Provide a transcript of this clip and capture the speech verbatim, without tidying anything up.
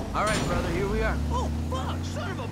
All right, brother, here we are. Oh, fuck, son of a